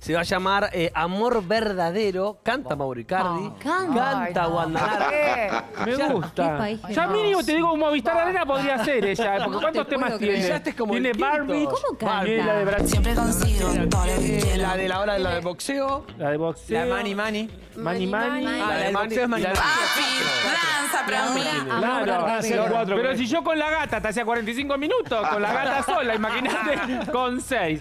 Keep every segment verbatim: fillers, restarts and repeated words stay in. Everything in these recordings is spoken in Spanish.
Se va a llamar eh, Amor Verdadero. Canta Mauro Icardi. Oh, canta. Canta Ay, no. Wanda Nara. Me Ya- gusta. ¿Qué país? Ya mínimo te digo, Movistar Arena podría ser ella. Porque ¿cuántos te temas puedo tiene? creer. Ya este es como Tiene el quinto. Barbie. ¿Cómo canta? Tiene la de Brasil. Siempre consigo todo lo que Eh, quiero. la de la hora de la de boxeo. La de boxeo. La Mani Mani. Mani Mani. Ah, la del Mani- boxeo es Mani la de- Mani. Danza para mí. Claro, Amor pero, verdadero. pero si yo con la gata te hacía cuarenta y cinco minutos, con la gata sola, imagínate, con seis.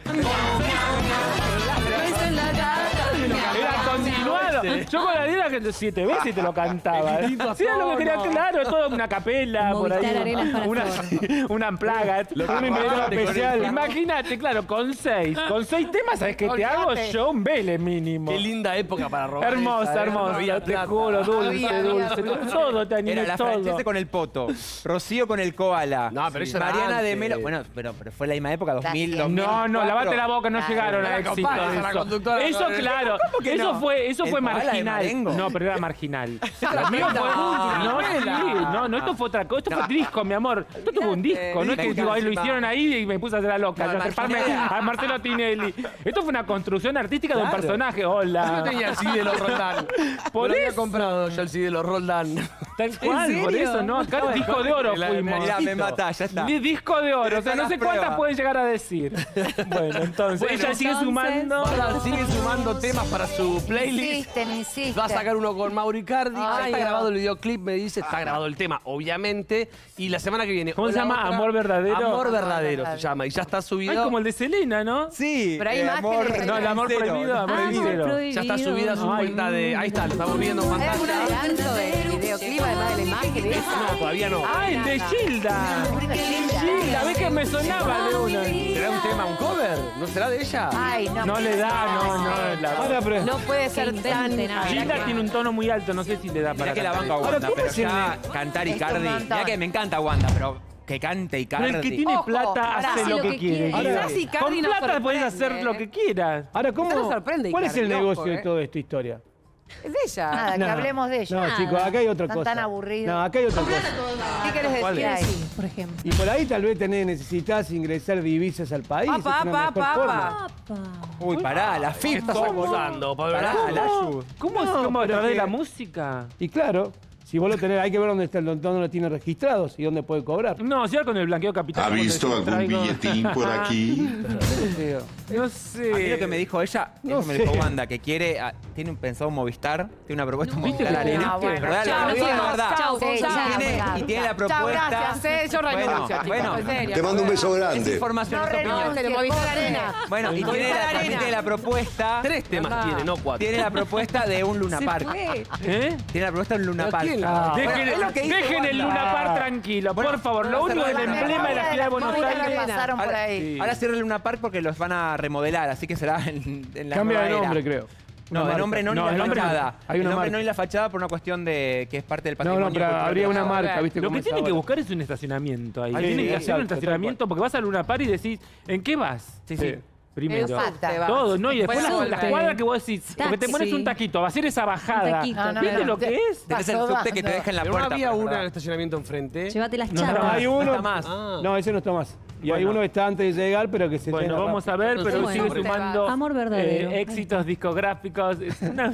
Era continuado. Yo con la Diana que siete veces te lo cantaba. El grito a Sí, era lo que quería, tono. claro, todo una capela, por ahí. Movistar Arenas para Una, todos. una unplugged. Lo que Una invitada pagaste con especial. el- Imagínate, claro, con seis. Con seis temas, ¿sabes qué te hago? Yo un Vélez mínimo. Qué linda época para robar. Hermosa, esa, ¿eh? hermosa. Había Te plata. juro, dulce, Había, dulce. había. Todo te animé, Era la todo. francesa con el poto, Rocío con el koala. No, pero eso era Mariana de antes. Melo. Bueno, pero, pero fue la misma época, dos mil, dos mil No, no, lavate la boca, no Claro. llegaron a Era éxito. capaz, era Eso, conductora. eso claro, que eso no? fue, eso El fue koala de marginal. Marengo. No, pero era marginal. Lo mío fue, No, no, sí, novela. no, no, esto fue otra cosa, esto No. fue disco, mi amor. Esto tuvo un disco, no es que Me digo, ahí lo encanta. hicieron ahí y me puse a hacer la loca, No, yo acercarme imaginé. a Marcelo Tinelli. Esto fue una construcción artística de un Claro. personaje, Yo hola. no tenía el C D de los Roldán. Por Por había eso. comprado yo el C D de los Roldán. Tal cual, por serio? eso, ¿no? Acá disco de oro La- fuimos. Mirá, me mata, ya está. Di- Disco de oro, o sea, Esa no es sé la cuántas prueba. pueden llegar a decir. Bueno, entonces, Bueno, ella sigue entonces, sumando. Ahora sigue sumando temas para su playlist. Insisten, insisten. Va a sacar uno con Mauro Icardi. Ya Ay, está no. grabado el videoclip, me dice. Está grabado el tema, obviamente. Y la semana que viene. ¿Cómo o se la llama? otra- ¿Amor verdadero? Amor Amor verdadero verdadero. se llama. Y ya está subido. Ay, como el de Selena, ¿no? Sí, Pero hay eh, imágenes amor, de- No, el amor sincero, prohibido, amor Amor sincero. prohibido. Ya está subida a su Ay, cuenta de. Ahí está, lo estamos viendo en ¿Hay algún pantalla. adelanto del videoclip además de la imagen de esa? No, todavía no. Ah, el de Gilda. Gilda, ¿ves que me sonaba de una? ¿Será un tema, un cover? ¿No será de ella? Ay, no. No le da, no, no. La... Ahora, pero... No puede ser Que tan... intenten algo. Gilda tiene un tono muy alto, no sé si le da para Mirá que la cantar. banca Wanda, ¿cómo pero es el- ya cantar Es Icardi. un montón. Mirá que me encanta Wanda, pero que cante Icardi. Pero el que tiene Ojo, plata pará, hace hace lo lo que que quiere. quiere. Guido. Quizás Icardi Con nos plata puedes sorprende, hacer lo ¿eh? que quieras. Ahora, ¿cómo? Esto nos sorprende, ¿Cuál es el Icardi, negocio ojo, de eh. toda esta historia? Es de ella. Nada, que No. hablemos de ella. No, Nada. chicos, acá hay otra Están cosa. tan aburridos. No, acá hay otra cosa. ¿Qué querés ¿Cuál decir es? ahí? Sí, por ejemplo. Y por ahí tal vez tenés, necesitas ingresar divisas al país. Apa, es una apa, mejor apa, forma. apa. Uy, pará, la ¿Qué F I P. estás acusando, Pablo? Pará, Lazo? la ¿Cómo? Yu. ¿Cómo es No, como a pero través de que- la música? Y claro, si vos lo tenés, hay que ver dónde está el dónde lo tiene registrados y dónde puede cobrar. No, si ahora con el blanqueo capital. ¿Ha como te visto decía, algún traigo- billetín por aquí? Digo, No sé. A mí lo que me dijo ella, No eso me dijo sé. Wanda, que quiere, ah, tiene un pensado Movistar, tiene una propuesta ¿Viste Movistar que Arena. tiene? Ah, bueno. Pero dale, Chao, lo digo de chicos, verdad. chao, Y chao, tiene- chao. Y tiene la Chao, propuesta. gracias, eh, yo renuncio, Bueno, chicos, bueno. en serio. Te mando un beso Es grande. información, No es opinión. renuncie, Movistar Arena. Bueno, y tiene Movistar la, también Arena. tiene la propuesta. Tres temas tiene, no cuatro. Tiene la propuesta de un Luna Park. ¿Eh? Tiene la propuesta de un Luna ¿Pero Park. quién? Ah, Dejen, bueno, es lo que dice dejen el Wanda. Luna Park tranquilo, por favor. Lo único del la emblema de la ciudad de Buenos Movistar Aires. Arena. pasaron por Ahora, ahí. ahora cierra el Luna Park porque los van a remodelar, así que será en, en la Cambia nueva de era. nombre, creo. No, Una de marca. nombre no, No, ni el la nombre no. fachada. Hay El una nombre marca. no ni la fachada por una cuestión de que es parte del No, patrimonio no, pero cultural habría de una la marca, ciudad. ¿viste? Lo cómo que es tienen que ahora? buscar es un estacionamiento ahí. Ahí, Tienen sí, que hacer un exacto, estacionamiento porque vas a Luna Park y decís, ¿en qué vas? Sí, sí. Sí. Primero. Exacto. Todo, ¿no? Y después Bueno, las, las volver. cuadras que vos decís, porque te Taxi. pones un taquito, va a hacer esa bajada. taquito. No, no, ¿Viste no. lo que es? Tenés el Pasó subte que te bajando. deja en la Pero no puerta. había pero una en el verdad. estacionamiento enfrente. Llévate las No, charlas. no, hay No uno. está más. Ah. No, ese no está más. Y hay Bueno. uno que está antes de llegar, pero que se Bueno, llena vamos a rápido. ver, pero Bueno. sigue Bueno. sumando Amor verdadero. eh, éxitos discográficos. Es una-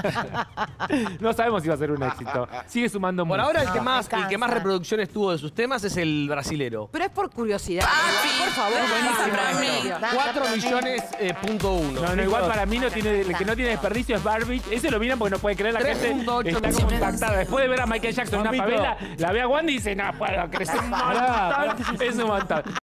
no sabemos si va a ser un éxito. Sigue sumando Por mucho. ahora el que No, más, me el que más cansa. reproducciones tuvo de sus temas es el brasilero. Pero es por curiosidad. Por favor, cuatro millones eh, punto uno. No, no, igual para mí no tiene, el que no tiene desperdicio es Barbie. Ese lo miran porque no puede creer la tres gente punto ocho está como millones. impactada. Después de ver a Michael Jackson en una Papito. favela, la ve a Wanda y dice, no, puedo crecer un montón. Es un montón.